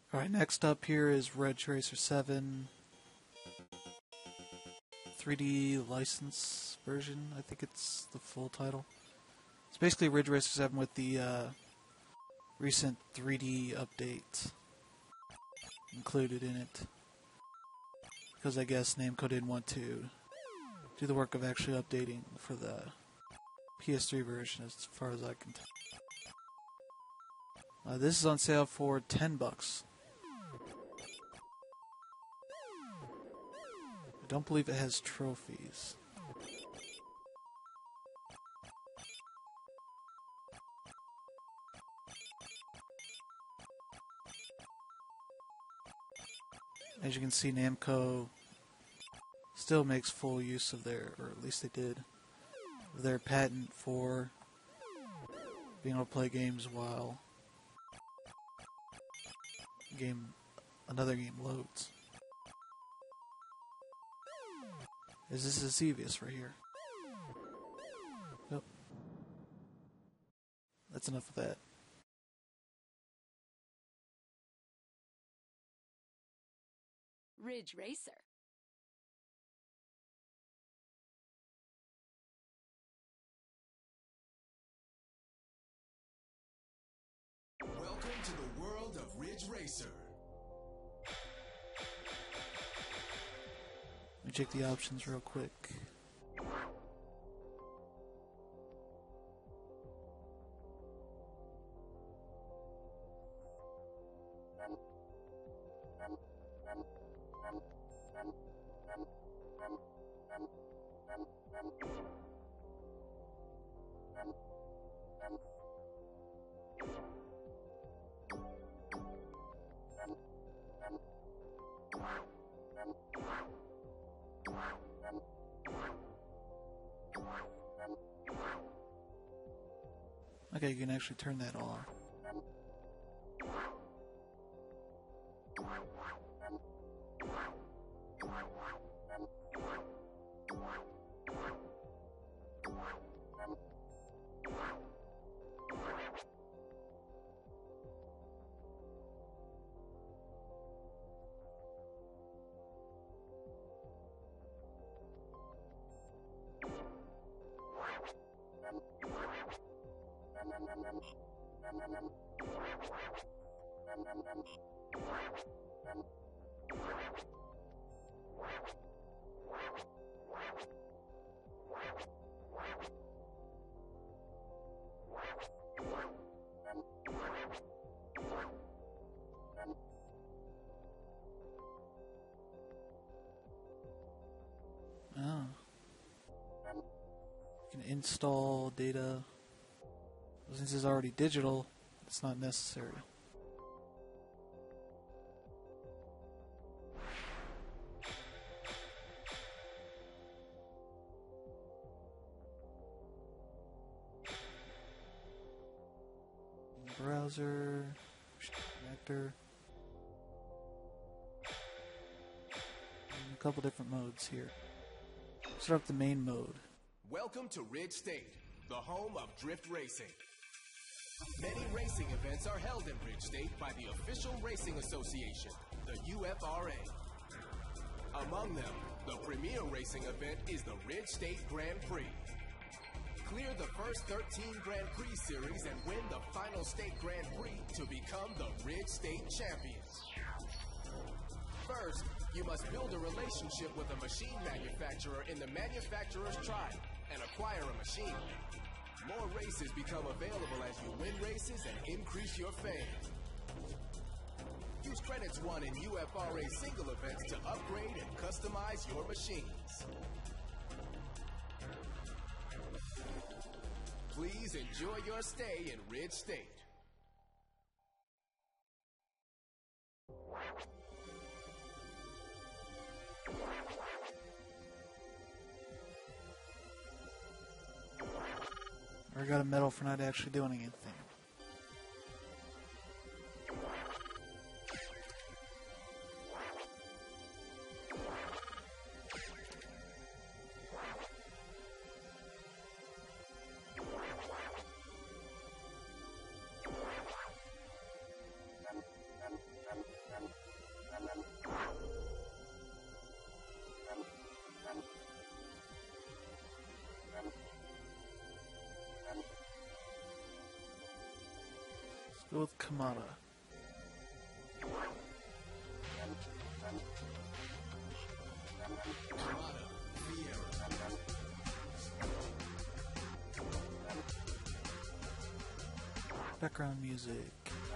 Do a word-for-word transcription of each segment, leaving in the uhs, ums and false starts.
Alright, next up here is Ridge Racer seven three D license version. I think it's the full title. It's basically Ridge Racer seven with the uh, recent three D update included in it. Because I guess Namco didn't want to do the work of actually updating for the P S three version, as far as I can tell. Uh, this is on sale for ten bucks. I don't believe it has trophies. As you can see, Namco still makes full use of their, or at least they did, of their patent for being able to play games while game another game loads. Is this is Xevious right here? Yep. That's enough of that. Ridge Racer. Welcome to the world of Ridge Racer. Let me check the options real quick. Okay, you can actually turn that on. Oh. You can install data. Since it's already digital, it's not necessary. Browser, connector, and a couple different modes here. Start up the main mode. Welcome to Ridge State, the home of drift racing. Many racing events are held in Ridge State by the official racing association, the U F R A. Among them, the premier racing event is the Ridge State Grand Prix. Clear the first thirteen Grand Prix series and win the final state Grand Prix to become the Ridge State champions. First, you must build a relationship with a machine manufacturer in the manufacturer's tribe and acquire a machine. More races become available as you win races and increase your fame. Use credits won in U F R A single events to upgrade and customize your machines. Please enjoy your stay in Ridge State. I got a medal for not actually doing anything. Um, um, um. Go with Kamada. Background music.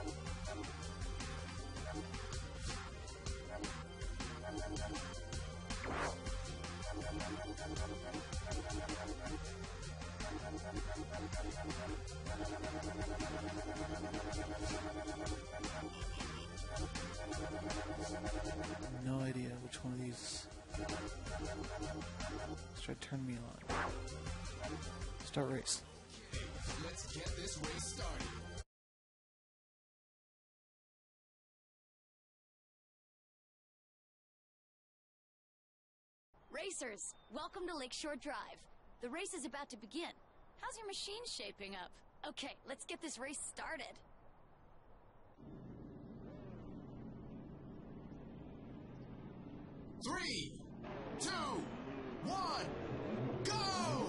No idea which one of these. Let's try to turn me on. Start race. Let's get this race started. Racers, welcome to Lakeshore Drive. The race is about to begin. How's your machine shaping up? Okay, let's get this race started. Three, two, one, go!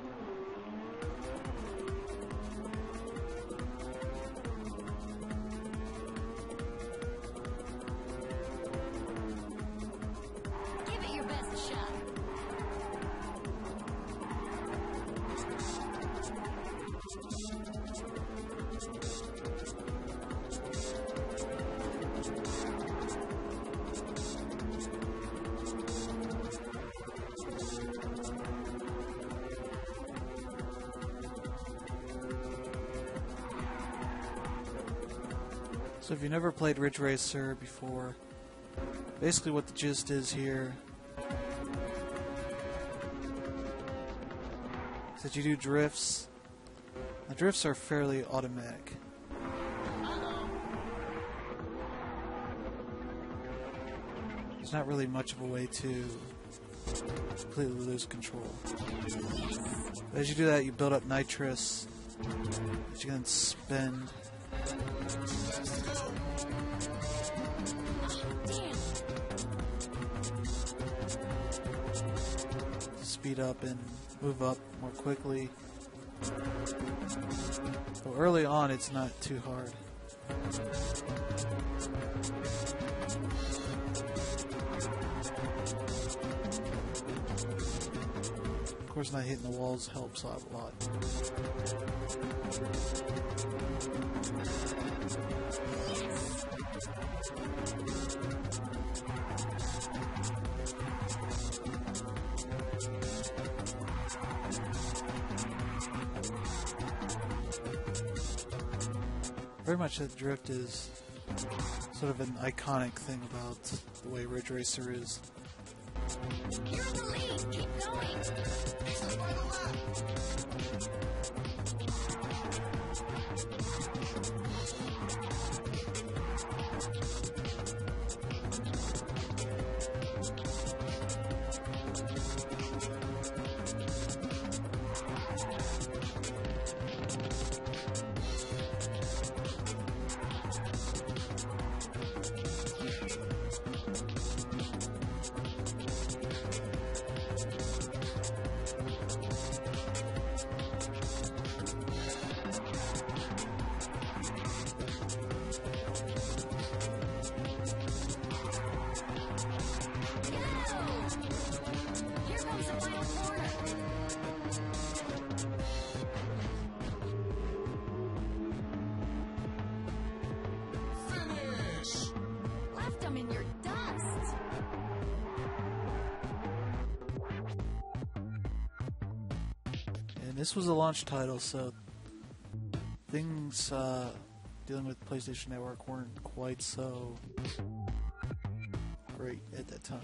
Give it your best shot. So if you've never played Ridge Racer before, basically what the gist is here is that you do drifts. The drifts are fairly automatic. There's not really much of a way to completely lose control. But as you do that, you build up nitrous that you can then spend. To speed up and move up more quickly. So early on, it's not too hard. Of course, not hitting the walls helps a lot. Very much that drift is sort of an iconic thing about the way Ridge Racer is. You're in the lead. Keep going. It's the final lap. Here comes the final corner. Finish! Left them in your dust. And this was a launch title, so things uh, dealing with PlayStation Network weren't quite so great at that time.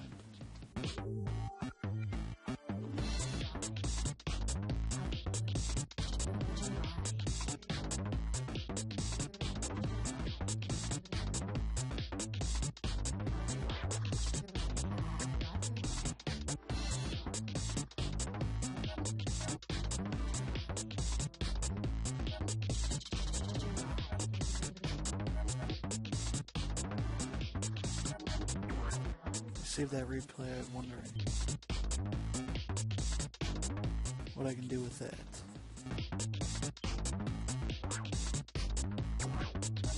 Save that replay. I'm wondering what I can do with that.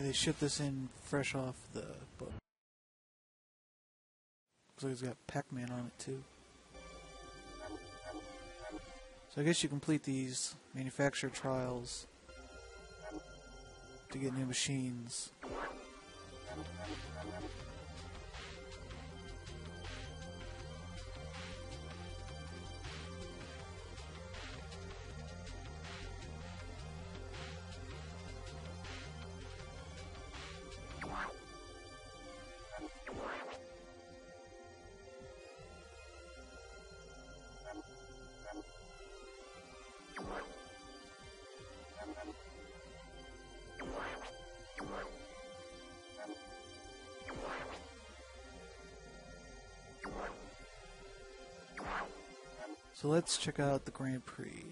Yeah, they shipped this in fresh off the book. Looks like it's got Pac-Man on it too. So I guess you complete these manufacturer trials to get new machines. So let's check out the Grand Prix.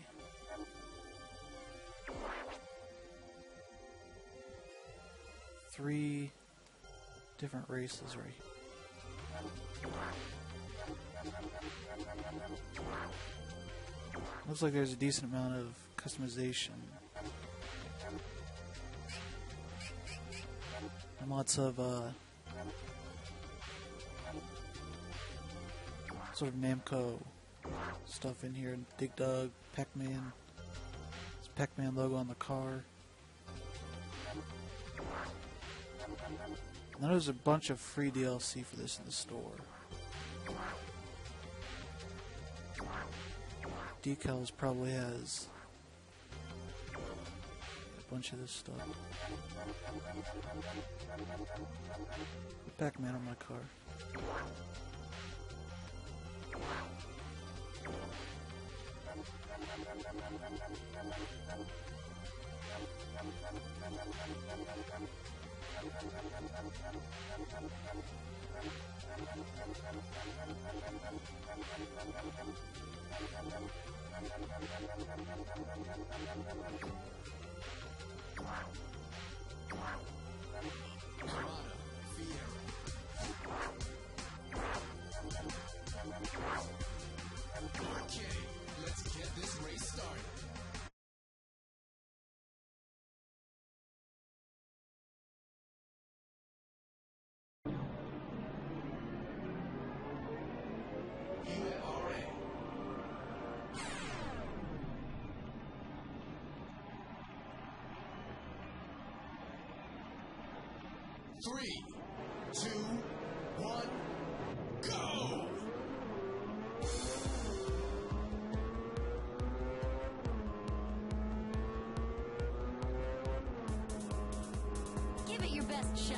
Three different races right here. Looks like there's a decent amount of customization. And lots of uh, sort of Namco stuff in here. Dig Dug, Pac-Man. It's Pac-Man logo on the car. Now there's a bunch of free D L C for this in the store. Decals probably has a bunch of this stuff. Pac-Man on my car. Okay, let's get this race started. U F R A. Three, two, one, go! Give it your best shot.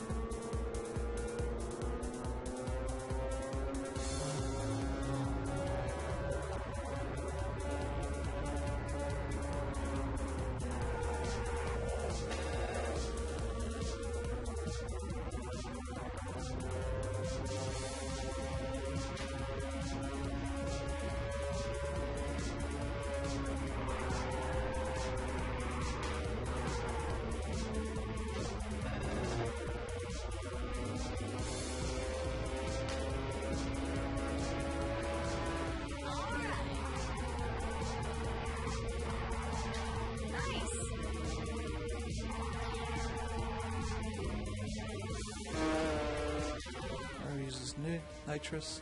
Uses new nitrous.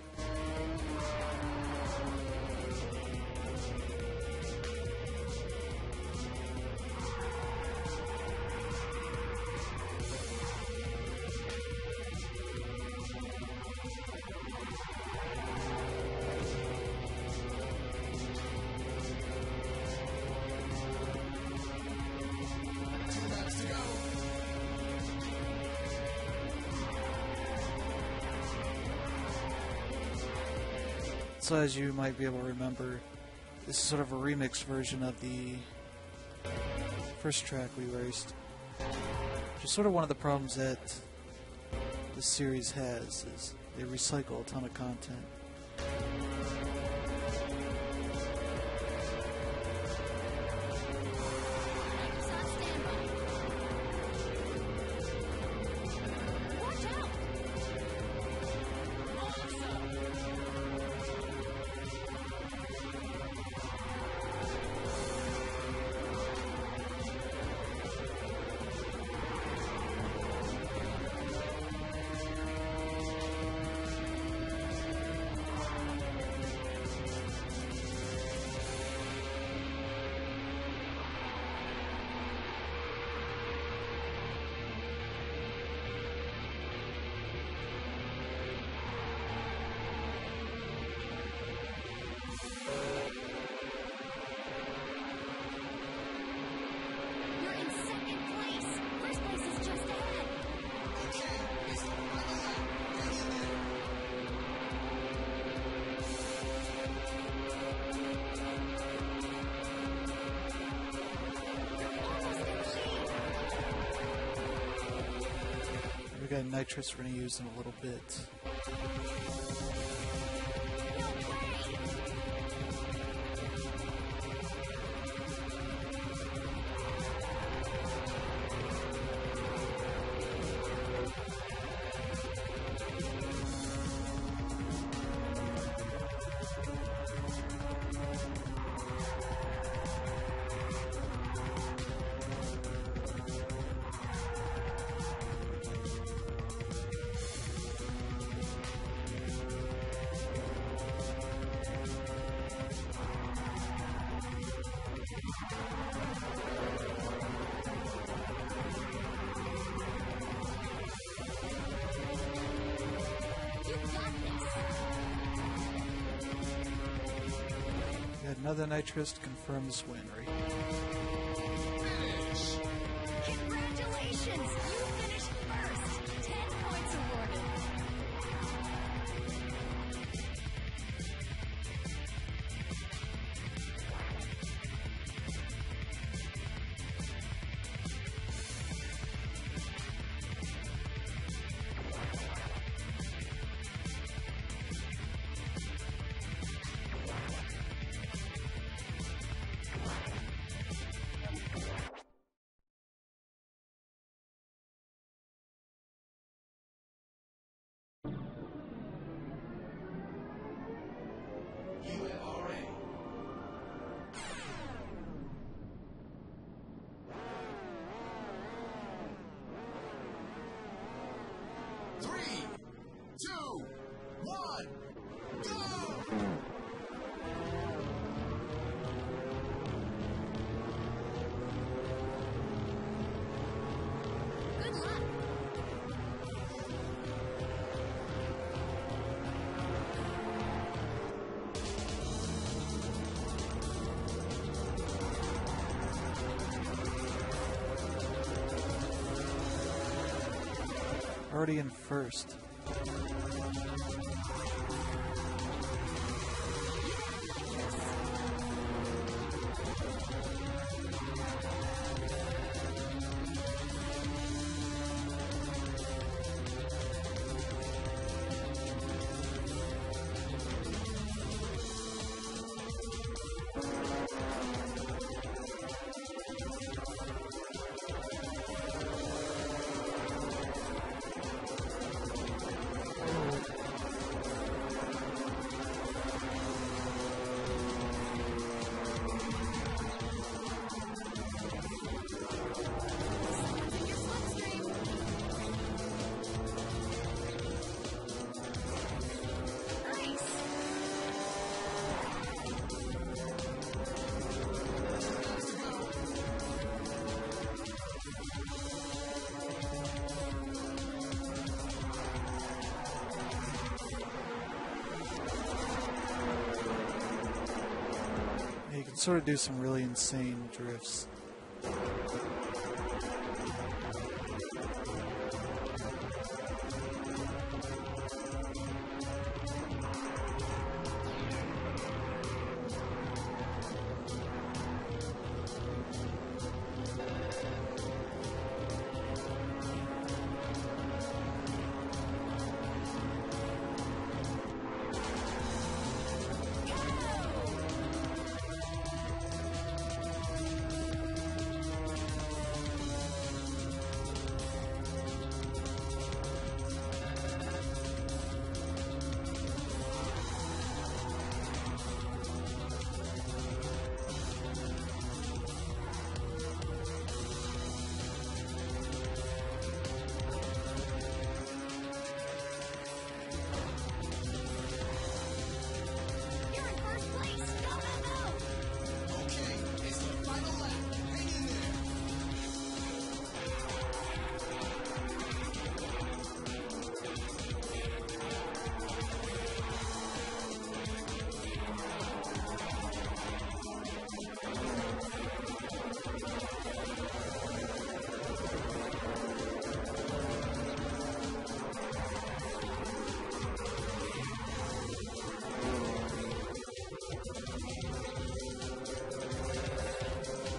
Two laps to go. So as you might be able to remember, this is sort of a remix version of the first track we raced. Which is sort of one of the problems that this series has, is they recycle a ton of content. Anchors on standby. Watch out! got nitrous we're going to use in a little bit. Another nitrous to confirm this win rate. Finish! Congratulations! You finished first! Ten points awarded. Three, two, one, go! Good luck. Already in first. You can sort of do some really insane drifts.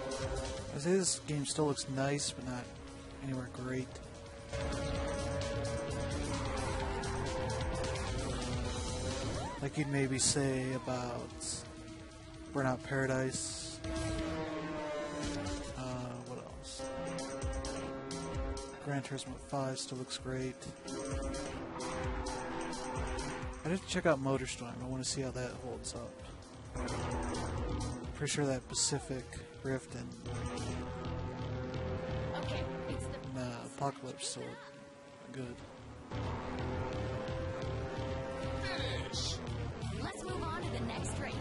I say this game still looks nice, but not anywhere great. Like you'd maybe say about Burnout Paradise. Uh, what else? Gran Turismo five still looks great. I did check out MotorStorm. I want to see how that holds up. Pretty sure that Pacific Rift and, Okay, it's the and uh, Apocalypse still look good. Finish! Let's move on to the next race.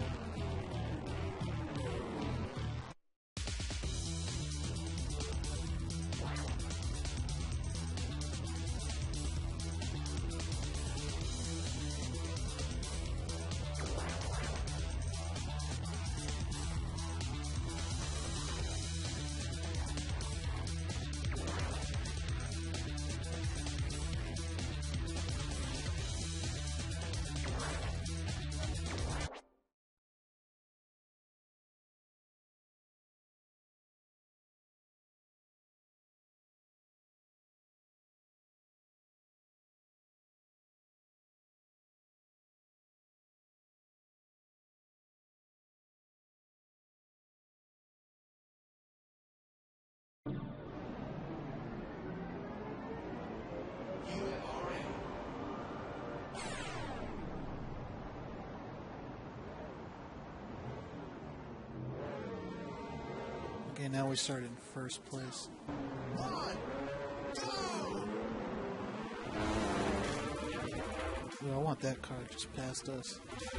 Okay, now we start in first place. One, go! Ooh, I want that car just past us.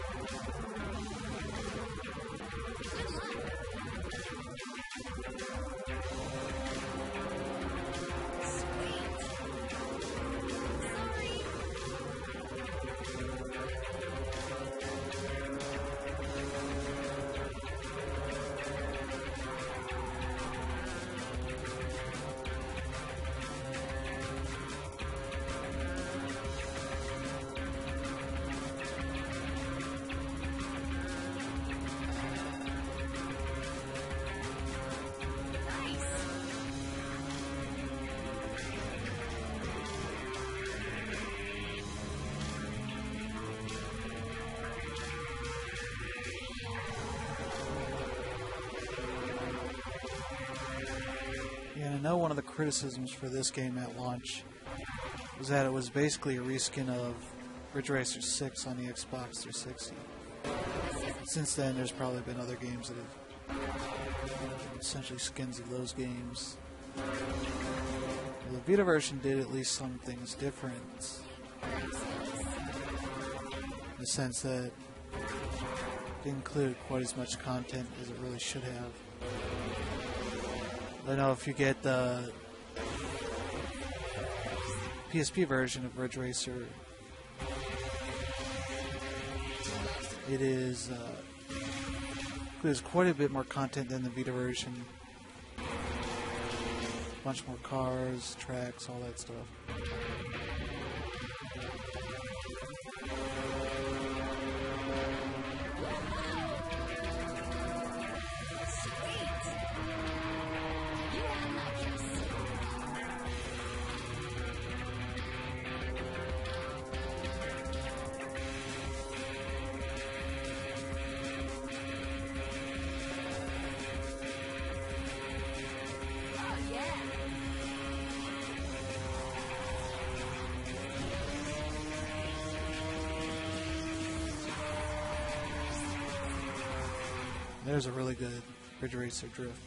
Yeah, and I know one of the criticisms for this game at launch was that it was basically a reskin of Ridge Racer six on the Xbox three sixty. Since then, there's probably been other games that have essentially skins of those games. Well, the Vita version did at least some things different, in the sense that it included quite as much content as it really should have. I know if you get the P S P version of Ridge Racer, it is uh, includes quite a bit more content than the Vita version. A bunch more cars, tracks, all that stuff. There's a really good Ridge Racer drift.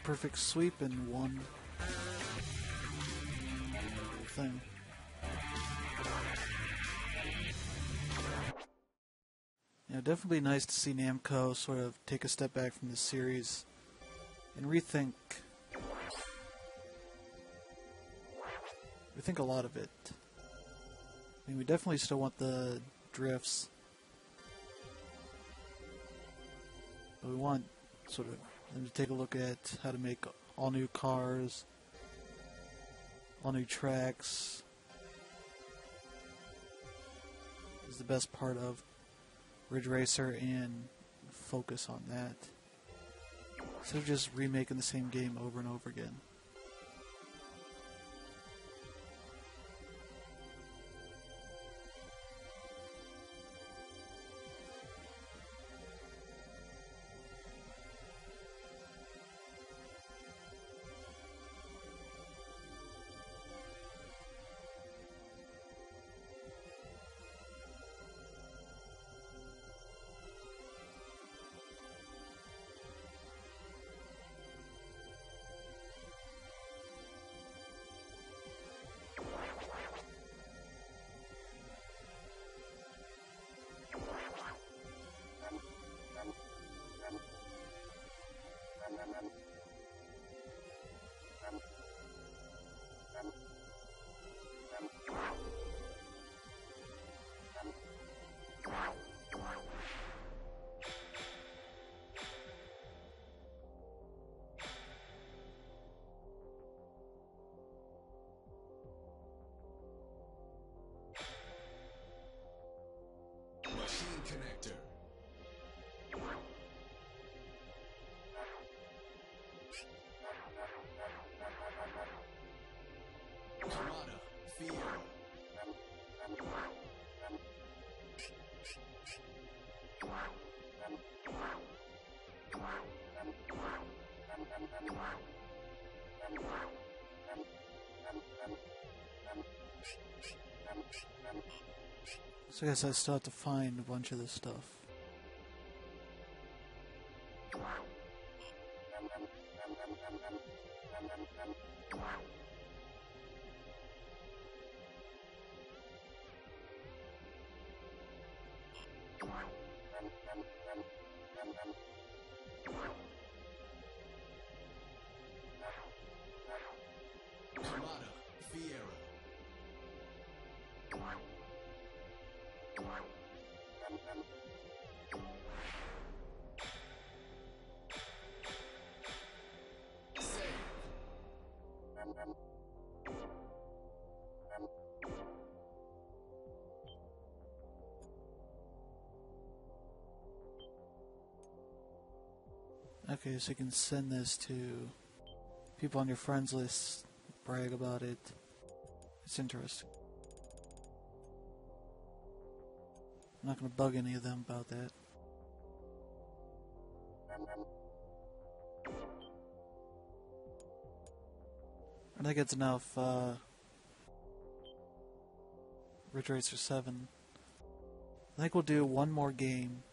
perfect sweep in one thing. You know, definitely nice to see Namco sort of take a step back from this series and rethink rethink a lot of it. I mean, we definitely still want the drifts, but we want sort of them to take a look at how to make all new cars, all new tracks. Is the best part of Ridge Racer and focus on that instead of just remaking the same game over and over again. Machine connector. Armada, fear. So I guess I still have to find a bunch of this stuff. Armada, Fiera. Okay, so you can send this to people on your friends list, brag about it. It's interesting. I'm not going to bug any of them about that. I think it's enough. Uh, Ridge Racer seven. I think we'll do one more game